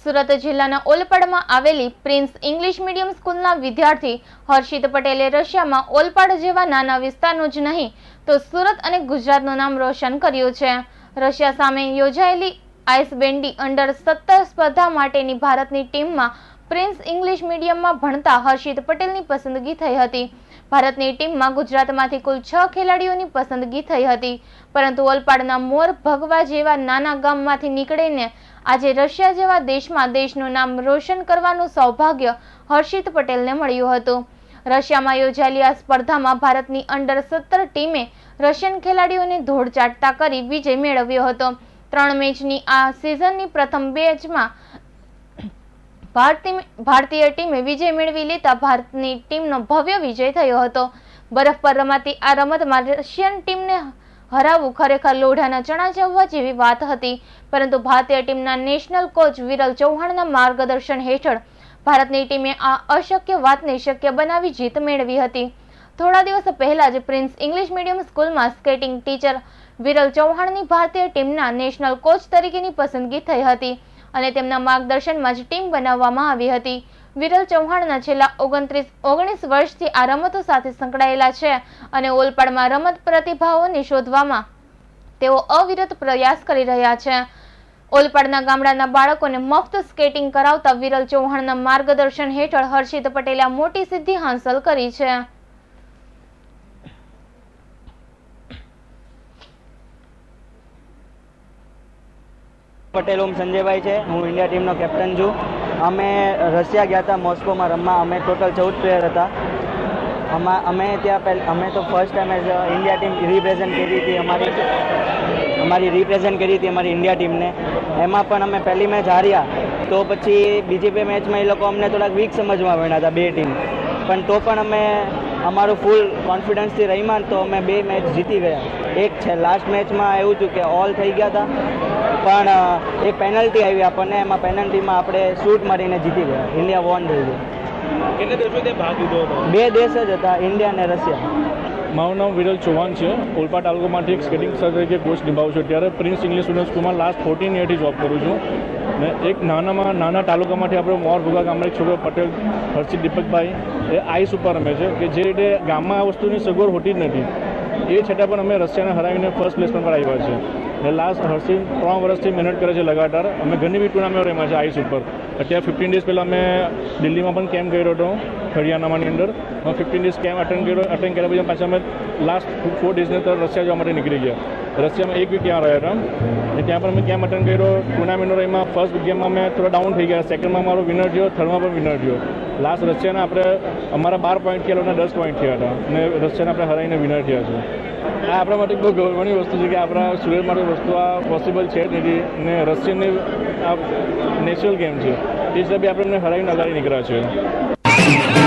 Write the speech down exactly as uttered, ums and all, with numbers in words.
સુરત જિલ્લાના ઓલપાડમાં આવેલી prince English medium સ્કૂલના વિદ્યાર્થી હર્ષિત પટેલે રશિયામાં ઓલપાડ જેવા નાના વિસ્તારનું જ નહીં તો સુરત અને ગુજરાતનું નામ રોશન કર્યું છે। રશિયા સામે યોજાયેલી આઈસ બેન્ડી અંડર સત્તર સ્પર્ધા માટેની ભારતની ટીમમાં પ્રિન્સ ઇંગ્લિશ મીડિયમમાં ભણતા હર્ષિત પટેલની પસંદગી થઈ હતી। ભારતની ટીમમાં ગુજરાતમાંથી કુલ છ ખેલાડીઓની પસંદગી થઈ હતી, પરંતુ ઓલપાડના મોર ભગવા જેવા નાના ગામમાંથી નીકળીને આજે રશિયા જેવા દેશમાં દેશનું નામ રોશન કરવાનું સૌભાગ્ય હર્ષિત પટેલને મળ્યું હતું। રશિયામાં યોજાયેલી આ સ્પર્ધામાં ભારતની અંડર સત્તર ટીમે રશિયન ખેલાડીઓને ધોળ ચાટતા કરી વિજય મેળવ્યો હતો। ત્રણ મેચની આ સિઝનની પ્રથમ મેચમાં ભારતીય ટીમે વિજય મેળવી લેતા ભારતની ટીમનો ભવ્ય વિજય થયો હતો। બરફ પર રમાતી આ રમતમાં રશિયન ટીમને હરાવવું ખરેખર લોઢાના ચણા ચાવવા જેવી વાત હતી, પરંતુ ભારતીય ટીમના નેશનલ કોચ વિરલ ચૌહાણના માર્ગદર્શન હેઠળ ભારતની ટીમે આ અશક્ય વાતને શક્ય બનાવી જીત મેળવી હતી। થોડા દિવસ પહેલા જ પ્રિન્સ ઇંગ્લિશ મીડિયમ સ્કૂલમાં સ્કેટિંગ ટીચર વિરલ ચૌહાણની ભારતીય ટીમના નેશનલ કોચ તરીકેની પસંદગી થઈ હતી અને તેમના માર્ગદર્શનમાં જ ટીમ બનાવવામાં આવી હતી। વિરલ ચૌહાણના છેલ્લા ઓગણત્રીસ ઓગણીસ વર્ષથી આ રમતો સાથે સંકળાયેલા છે અને ઓલપાડમાં રમત પ્રતિભાઓને શોધવામાં તેઓ અવિરત પ્રયાસ કરી રહ્યા છે। ઓલપાડના ગામડાના બાળકોને મફત સ્કેટિંગ કરાવતા વિરલ ચૌહાણના માર્ગદર્શન હેઠળ હર્ષિત પટેલે આ મોટી સિદ્ધિ હાંસલ કરી છે। પટેલ ઓમ સંજયભાઈ છે, હું ઇન્ડિયા ટીમનો કેપ્ટન છું। અમે રશિયા ગયા હતા મોસ્કોમાં રમવા। અમે ટોટલ ચૌદ પ્લેયર હતા। અમા અમે ત્યાં પહેલાં અમે તો first time as India team represent કરી હતી, અમારી અમારી રિપ્રેઝેન્ટ કરી હતી અમારી ઇન્ડિયા ટીમને। એમાં પણ અમે પહેલી મેચ હાર્યા, તો પછી બીજી બે મેચમાં એ લોકો અમને થોડાક વીક સમજવા મળ્યા હતા બે ટીમ, પણ તો પણ અમે અમારું ફૂલ કોન્ફિડન્સથી રહીમાં તો અમે બે મેચ જીતી ગયા। એક છે લાસ્ટ મેચમાં એવું હતું કે ઓલ થઈ ગયા હતા, પણ એક પેનલ્ટી આવી આપણને, એમાં પેનલ્ટીમાં આપણે શૂટ મારીને જીતી ગયા, ઇન્ડિયા વોન થઈ ગયું। કેટલા દેશોથી ભાગ લીધો હતો? બે દેશ જ હતા, ઇન્ડિયા અને રશિયા। મારું નામ વિરલ ચૌહાણ છે, ઓલપાડ તાલુકામાંથી એક સ્કેટિંગ સર તરીકે કોચ નિભાવું છું। ત્યારે પ્રિન્સ ઇંગ્લિશ મીડિયમ સ્કૂલમાં લાસ્ટ ફોર્ટીન યરથી જોબ કરું છું ને એક નાનામાં નાના તાલુકામાંથી આપણે મોર ભૂગા ગામના એક છોકરો પટેલ હર્ષિત દીપકભાઈ એ આઈસ ઉપર રમે છે કે જે રીતે ગામમાં આ વસ્તુની સગવડ હોતી જ નથી, એ છતાં પણ અમે રશિયાને હરાવીને ફર્સ્ટ પ્લેસ પર આવ્યા છે। ને લાસ્ટ હર્ષિત ત્રણ વર્ષથી મહેનત કરે છે લગાતાર। અમે ઘણી બી ટુર્નામેન્ટ રમ્યા છે આઈસ ઉપર। અત્યારે ફિફ્ટીન ડેઝ પહેલાં અમે દિલ્હીમાં પણ કેમ્પ કર્યો હતો, હરિયાણામાંની અંદર ફિફ્ટીન ડેઝ કેમ્પ અટેન્ડ કર્યો અટેન્ડ કર્યા પછી પાછા અમે લાસ્ટ ફોર ડેઝની અંદર રશિયા જવા માટે નીકળી ગયા। રશિયામાં એક વીક ત્યાં રહ્યા હતા અને ત્યાં પણ અમે કેમ્પ અટેન્ડ કર્યો, ટુર્નામેન્ટો રહીમાં ફર્સ્ટ ગેમમાં અમે થોડા ડાઉન થઈ ગયા, સેકન્ડમાં અમારો વિનર થયો, થર્ડમાં પણ વિનર થયો। લાસ્ટ રશિયાના આપણે અમારા બાર પોઈન્ટ થયા, લોકોના દસ પોઈન્ટ થયા હતા અને રશિયાને આપણે હરાવીને વિનર થયા છે। આ આપણા માટે બહુ ગૌરવની વસ્તુ છે કે આપણા સુરત માટે વસ્તુ આ પોસિબલ છે જ નથી ને રશિયનની આ નેશનલ ગેમ છે, તે હિસાબે આપણે એમને હરાવીને અગાડી નીકળ્યા છે।